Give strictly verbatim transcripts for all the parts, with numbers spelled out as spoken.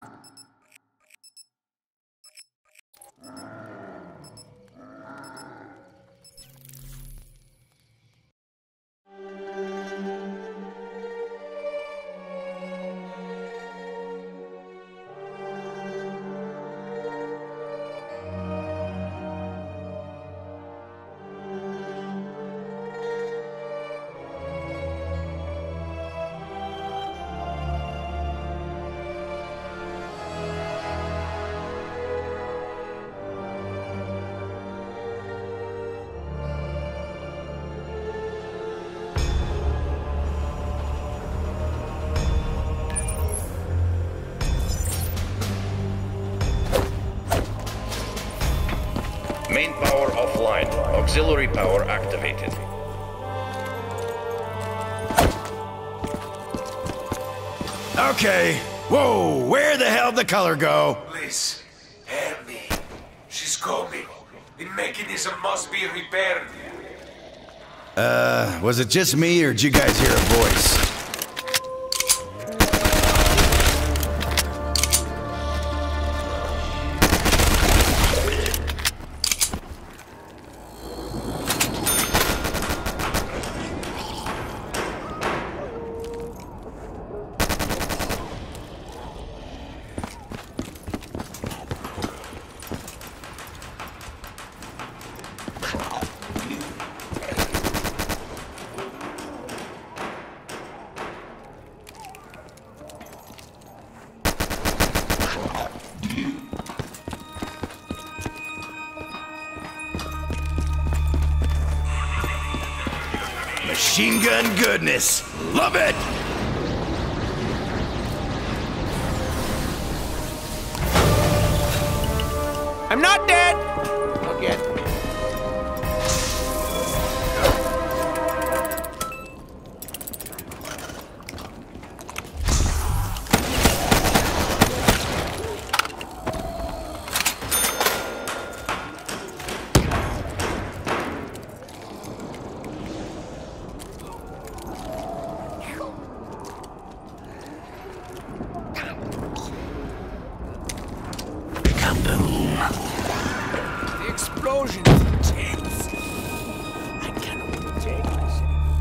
Main power offline. Auxiliary power activated. Okay. Whoa, where the hell did the color go? Please, help me. She's coming. The mechanism must be repaired. Uh, was it just me, or did you guys hear a voice? Machine gun goodness. Love it! I'm not dead! Again. The explosion is intense. I cannot contain myself.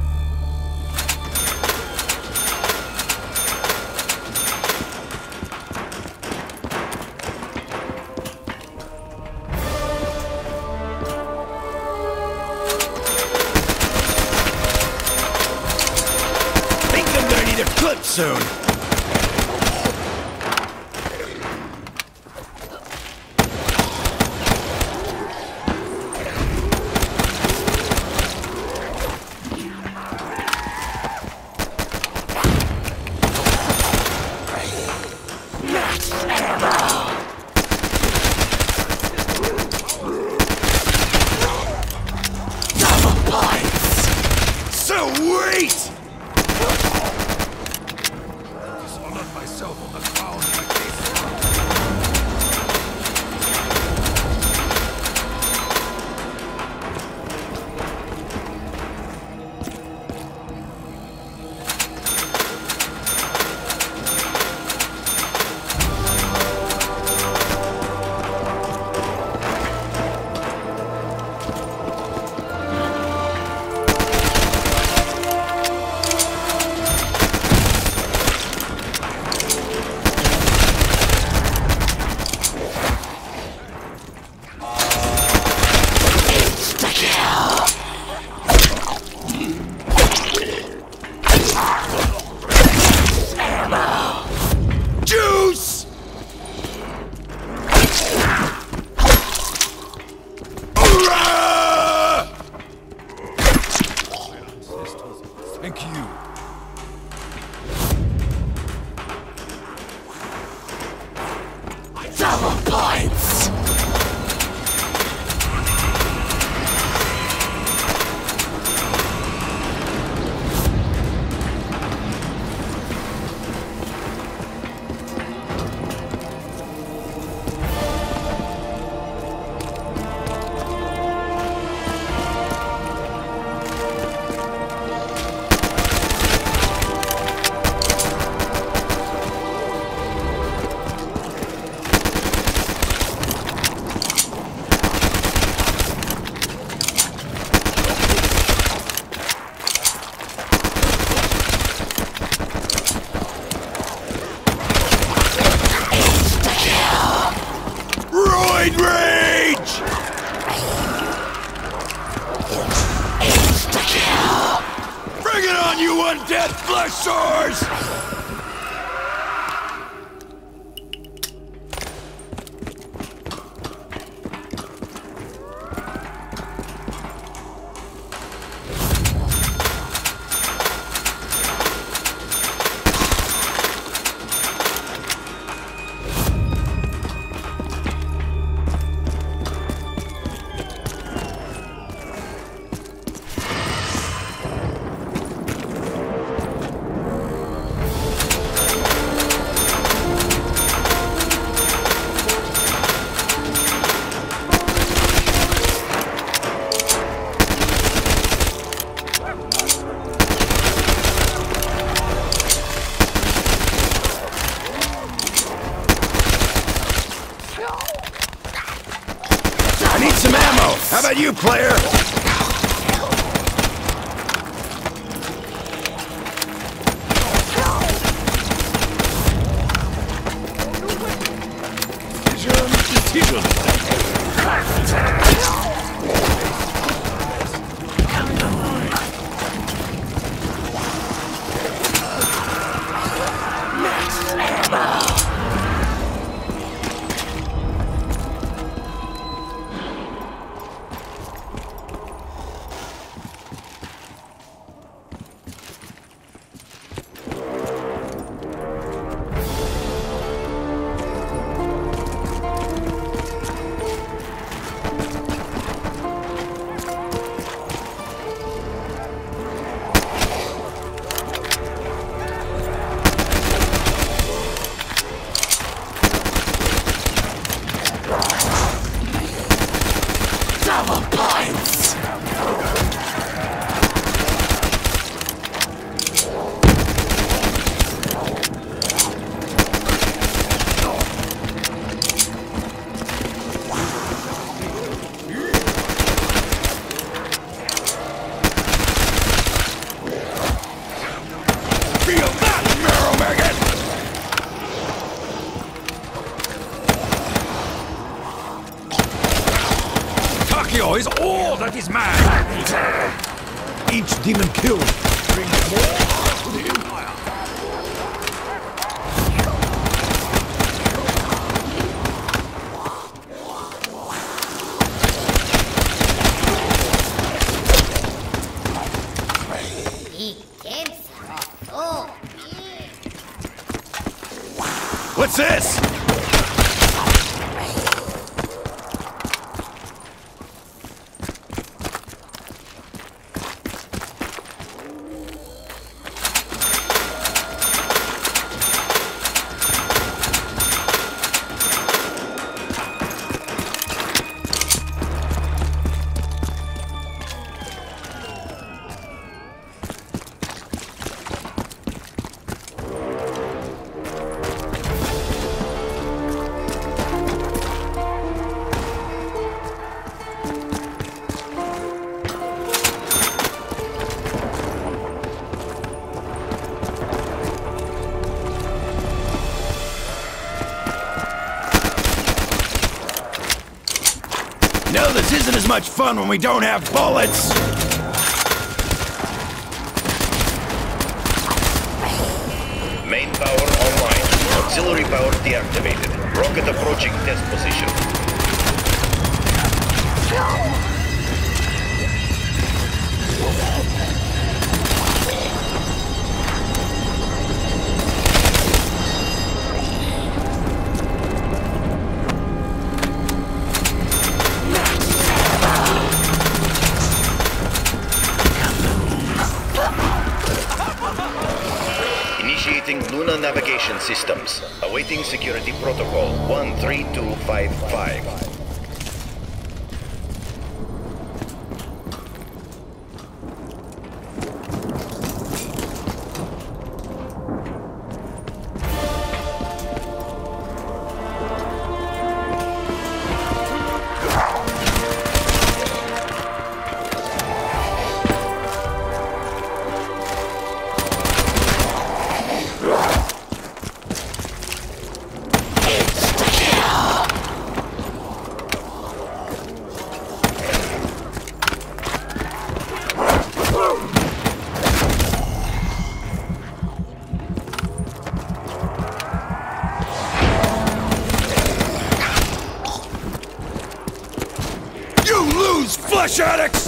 Think I'm gonna need a clip soon. Sweet! Dishonored myself on the ground like this. death flesh sores! How about you, player? Is all that is man. Each demon killed brings more to the Empire. What's this? No, this isn't as much fun when we don't have bullets! Main power online. Auxiliary power deactivated. Rocket approaching test position. Initiating Luna navigation systems. Awaiting security protocol one three two five five. Flesh addicts!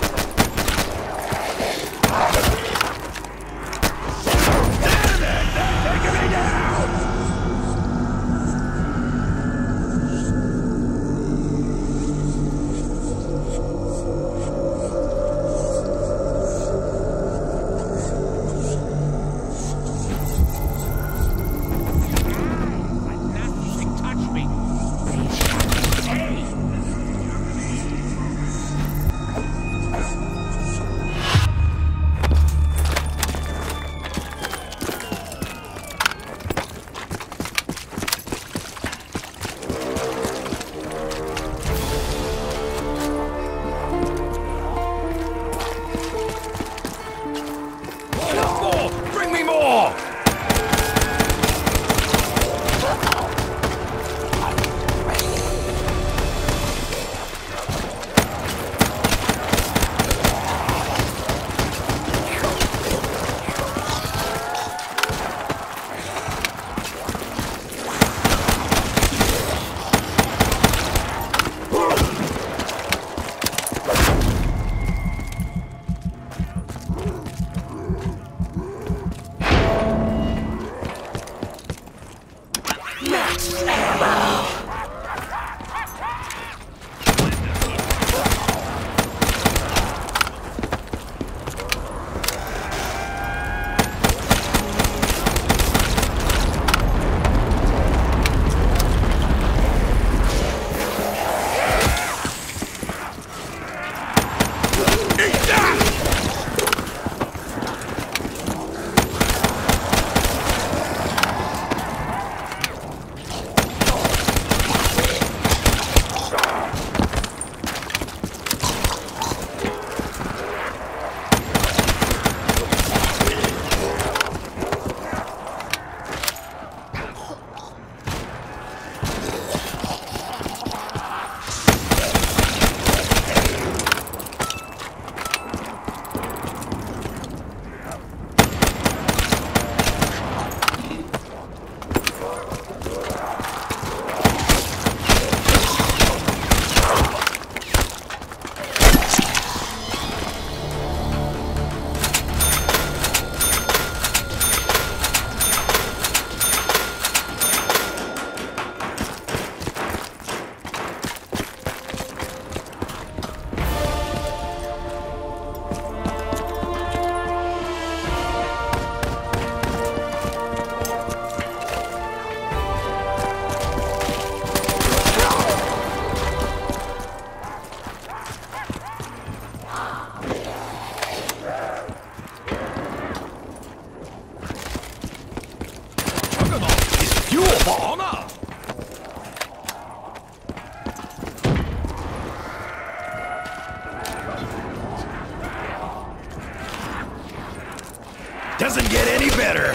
Doesn't get any better.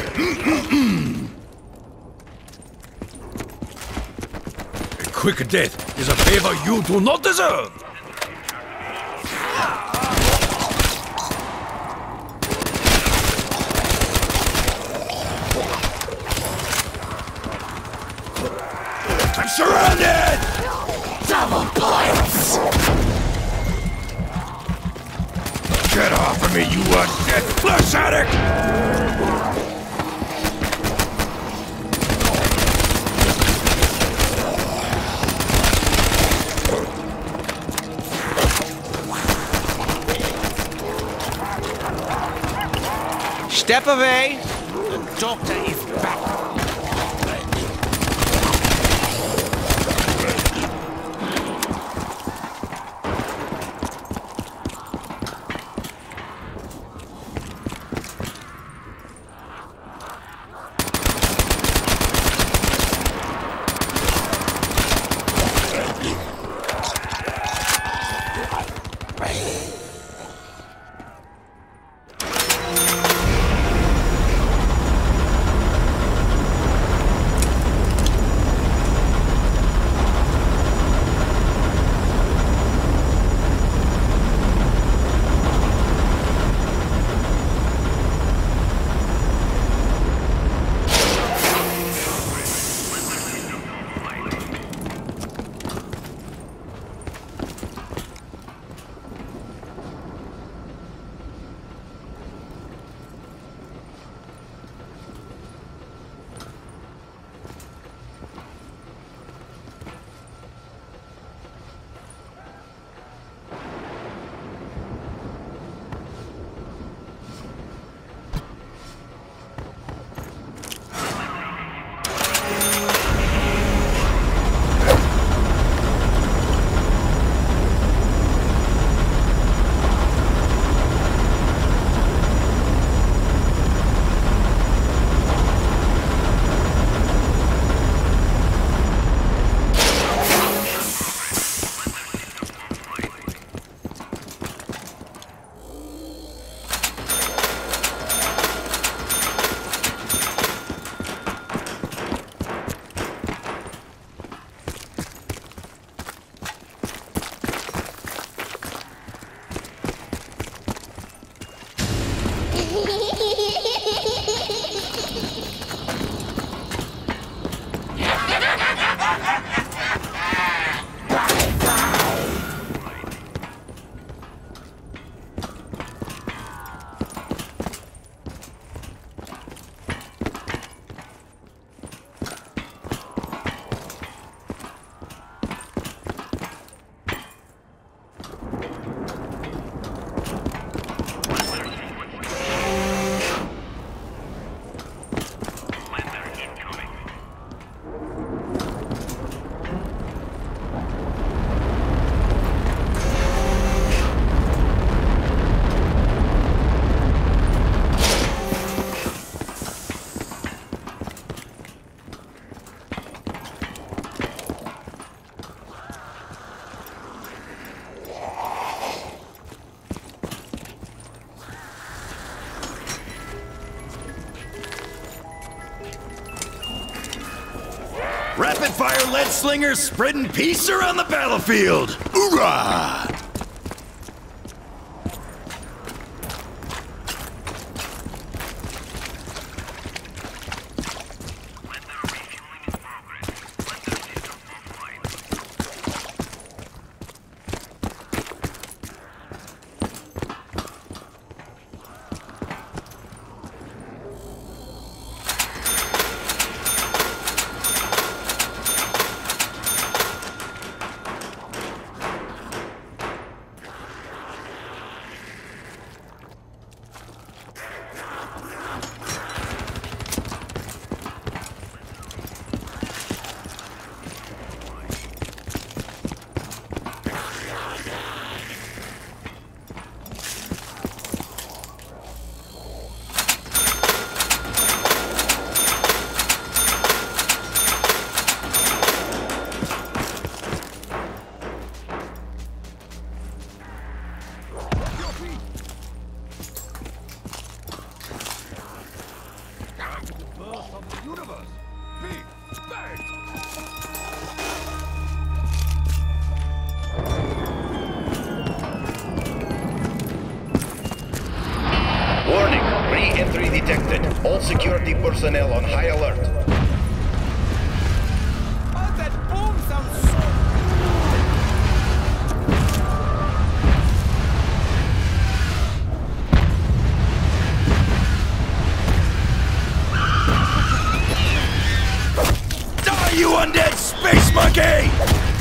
A quick death is a favor you do not deserve. I'm surrounded! Double points! Get off of me, you undead flesh addict! Step away. The doctor is back. Rapid-fire lead slingers spreading peace around the battlefield! Hoorah! Warning, re-entry detected. All security personnel on high alert. Oh, that boom sounds so... Die, you undead space monkey!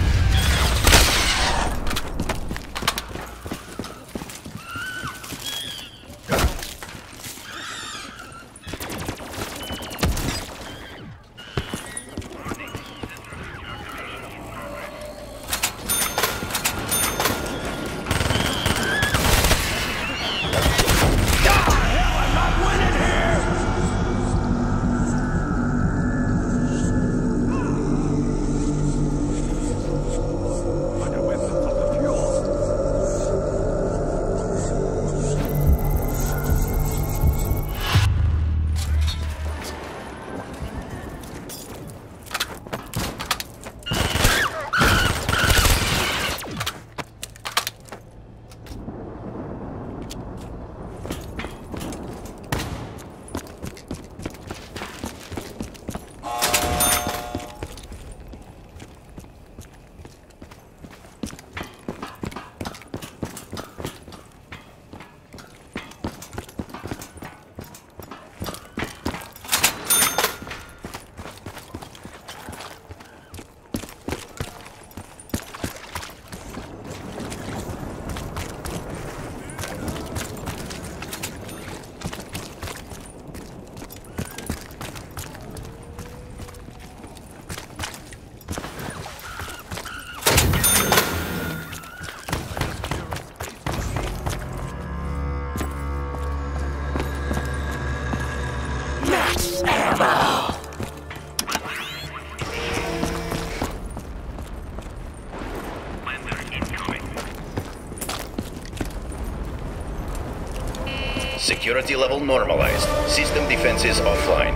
Security level normalized. System defenses offline.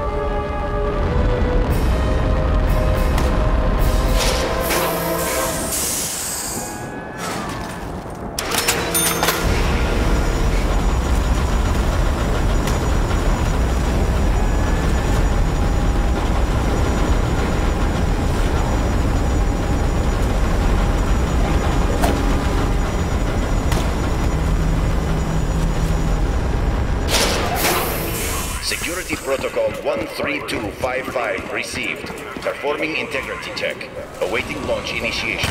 Security Protocol one three two five five received. Performing integrity check. Awaiting launch initiation.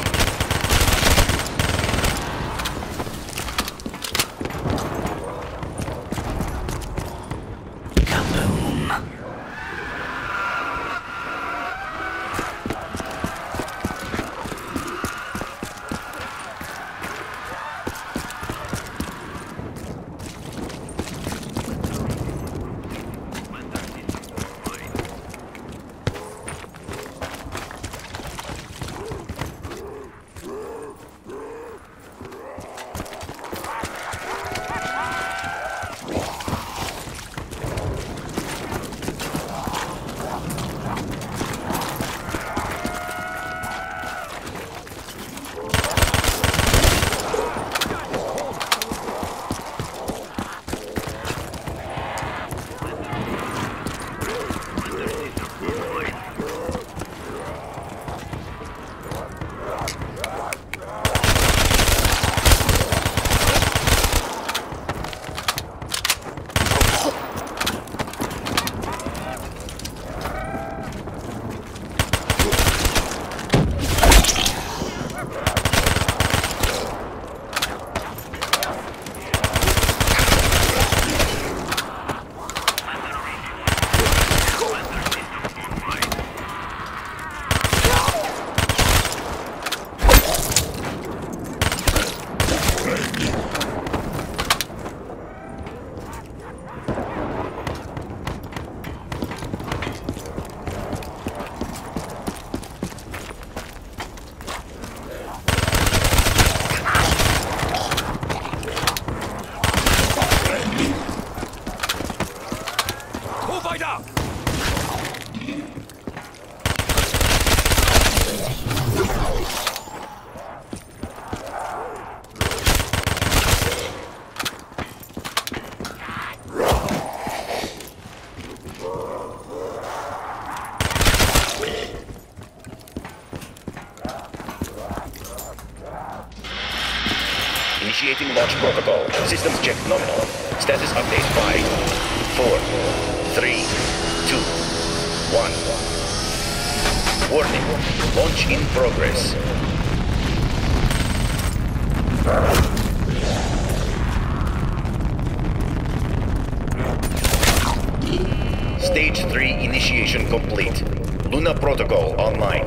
Initiating launch protocol. Systems check nominal. Status update five, four, three, two, one. Warning. Launch in progress. Stage three initiation complete. Luna protocol online.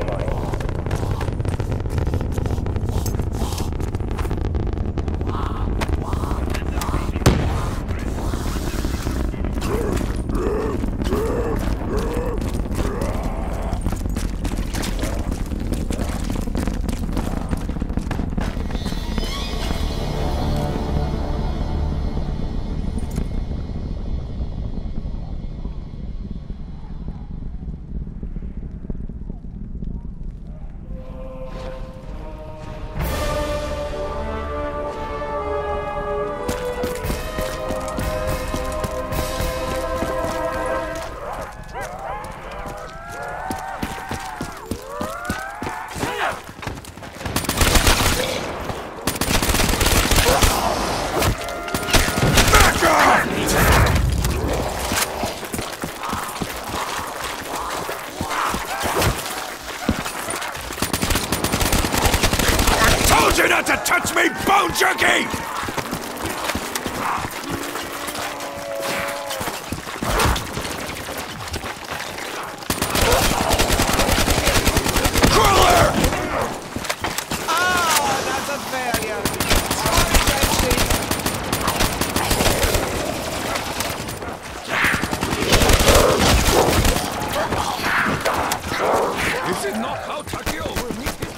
You not to touch me, bone jerky! Crawler! Oh, that's a failure. This is not how Takeo will meet his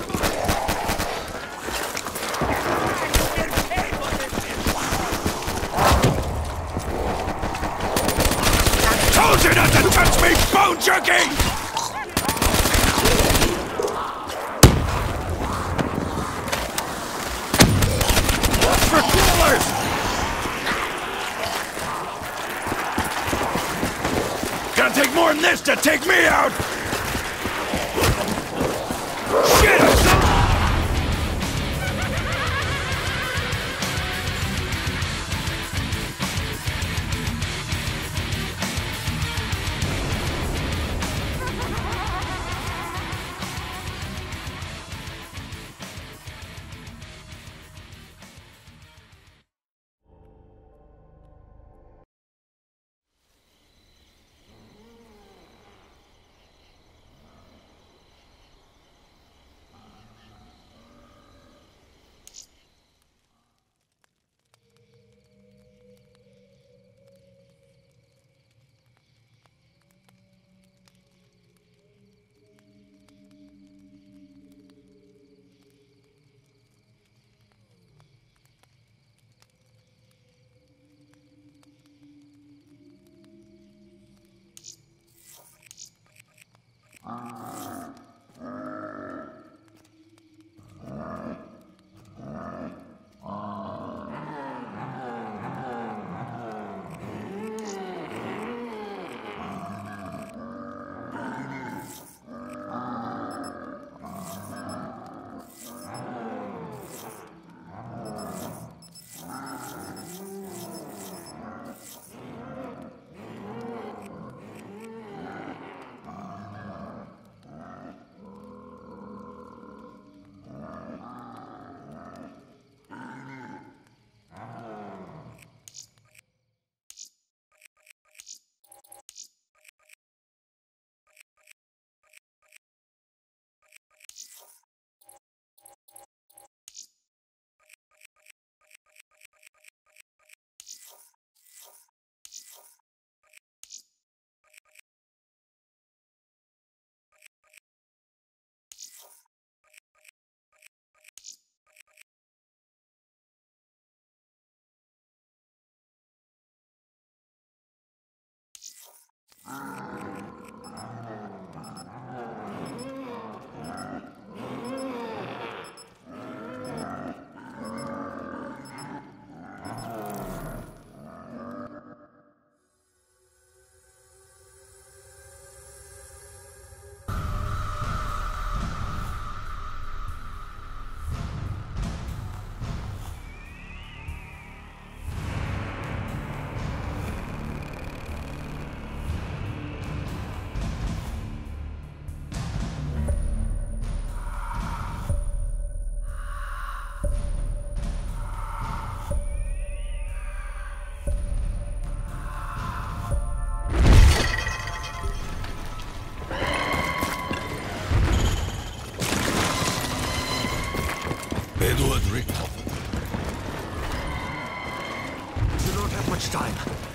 told you not to touch me, bone jerky! Watch for crawlers! Gonna take more than this to take me out! Shit!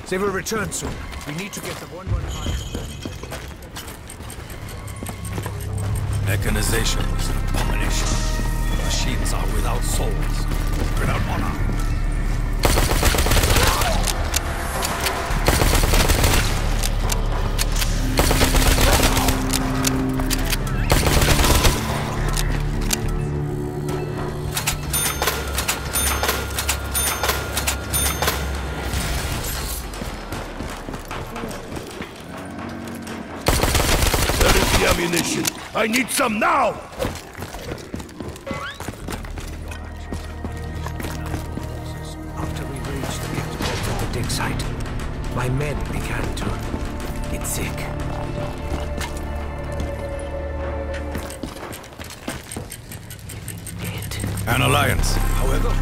They will return soon. We need to get the one one five. Mechanization is an abomination. Machines are without souls, without honor. Ammunition. I need some now! After we reached the catapult at the dig site, my men began to get sick. Dead. An alliance, however.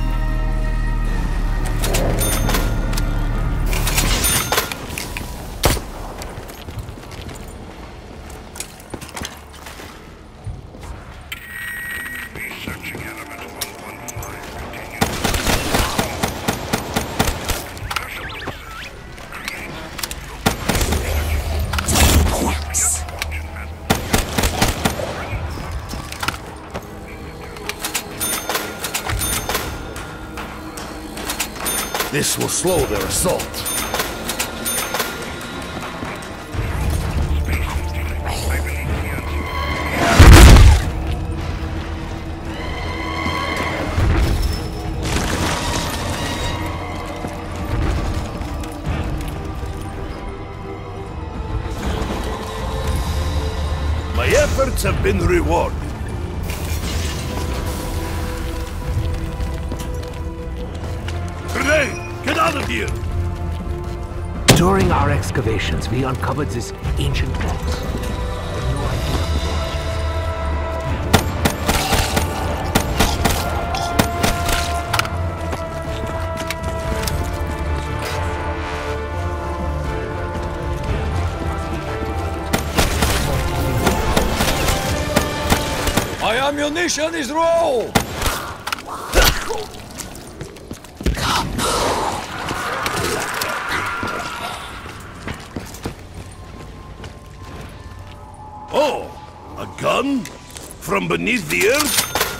This will slow their assault. My efforts have been rewarded. Grenade! Get out of here! During our excavations, we uncovered this ancient box. My ammunition is low! Oh, a gun? From beneath the earth?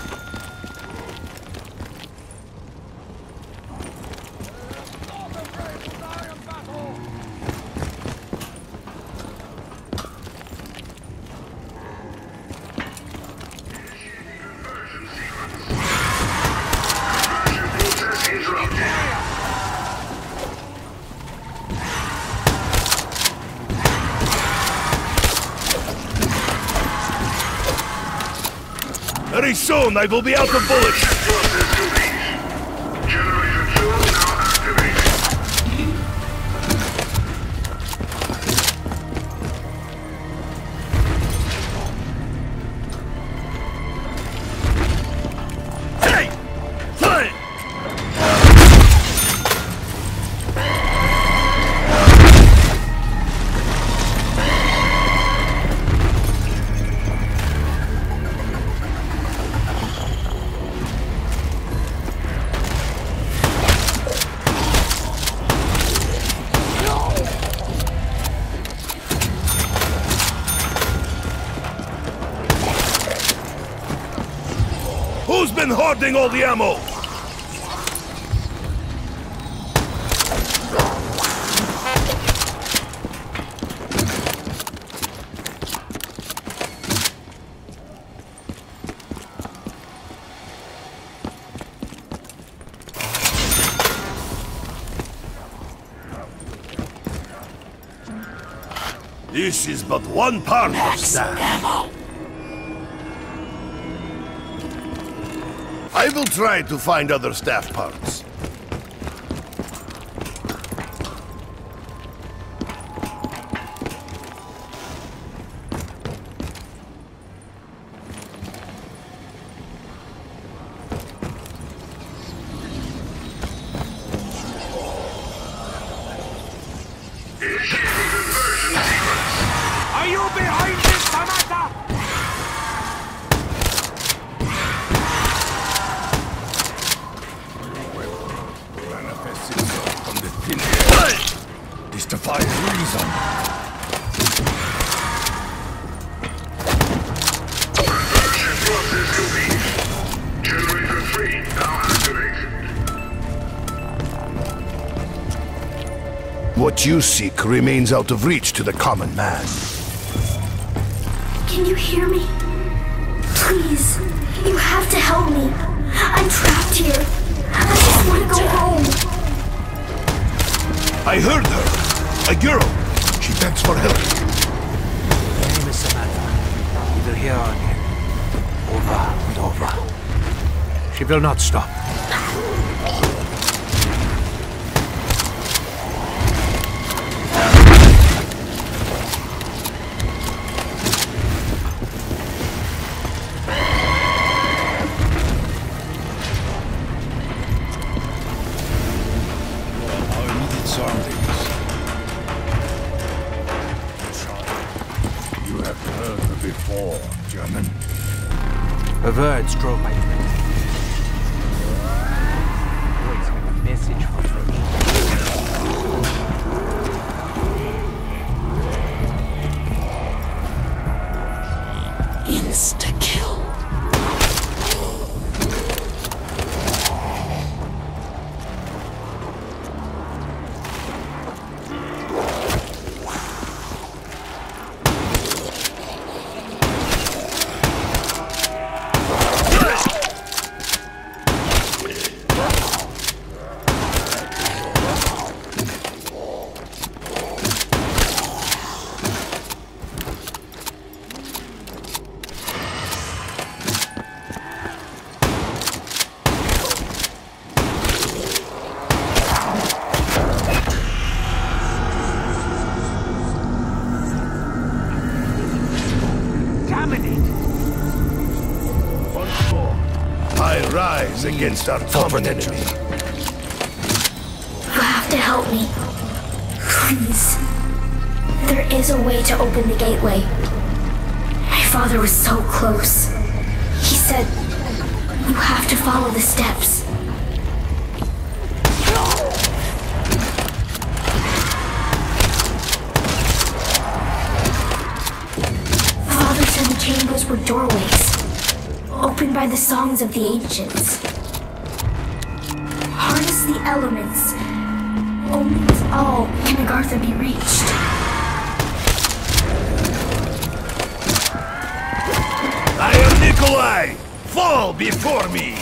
Very soon I will be out of bullets! Generator two now activated. Hey! Fly! Who's been hoarding all the ammo? This is but one part of staff. Ammo. I will try to find other staff parts. Are you behind this, Samantha? treason! Production process complete. Generator three now activated. What you seek remains out of reach to the common man. Can you hear me? Please, you have to help me. I'm trapped here. I just want to go home. I heard her. A girl. She begs for help. Her name is Samantha. Either here or again. Over and over. She will not stop. You have heard her before, German. Her words drove my friend. Voice with a message for me. Insta-kill. I rise against our common enemy. You have to help me. Please. There is a way to open the gateway. My father was so close. He said, you have to follow the steps. Father said the chambers were doorways, opened by the songs of the ancients. Harness the elements. Only with all can Agartha be reached. I am Nikolai! Fall before me!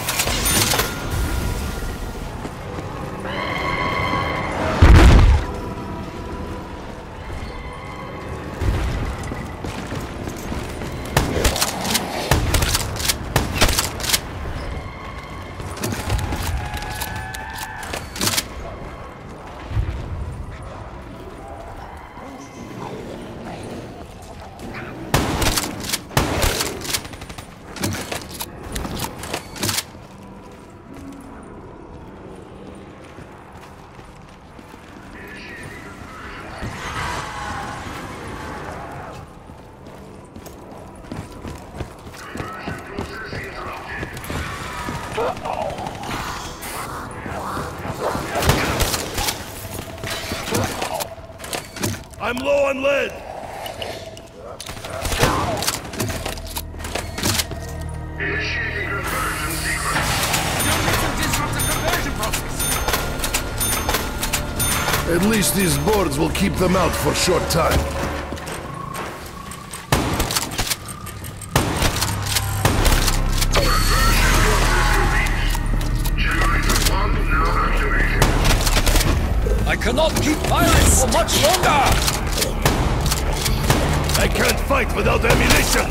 I'm low on lead! Initiating conversion sequence. Disrupt the conversion process. At least these boards will keep them out for a short time. Generator one now activated. I cannot keep firing for much longer! I can't fight without ammunition!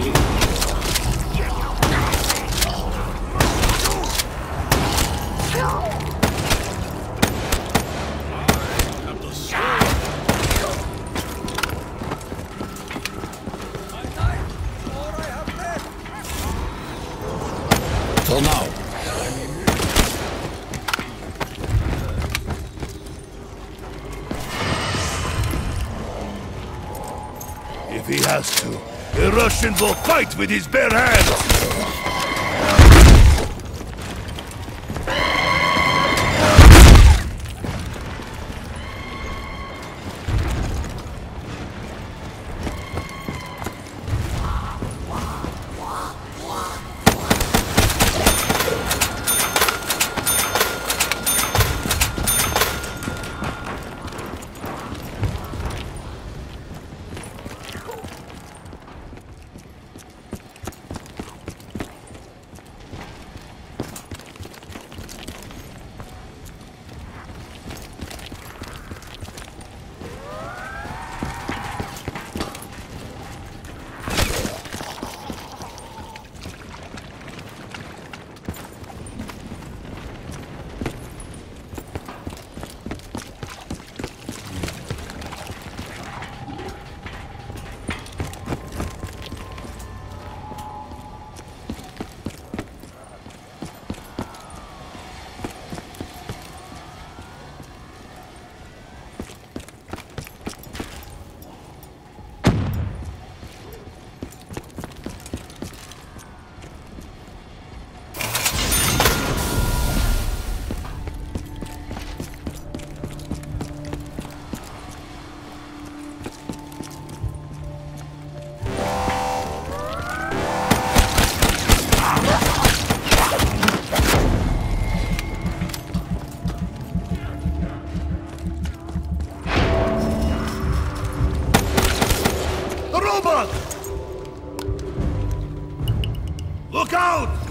Till now. If he has to, the Russian will fight with his bare hands! Look out!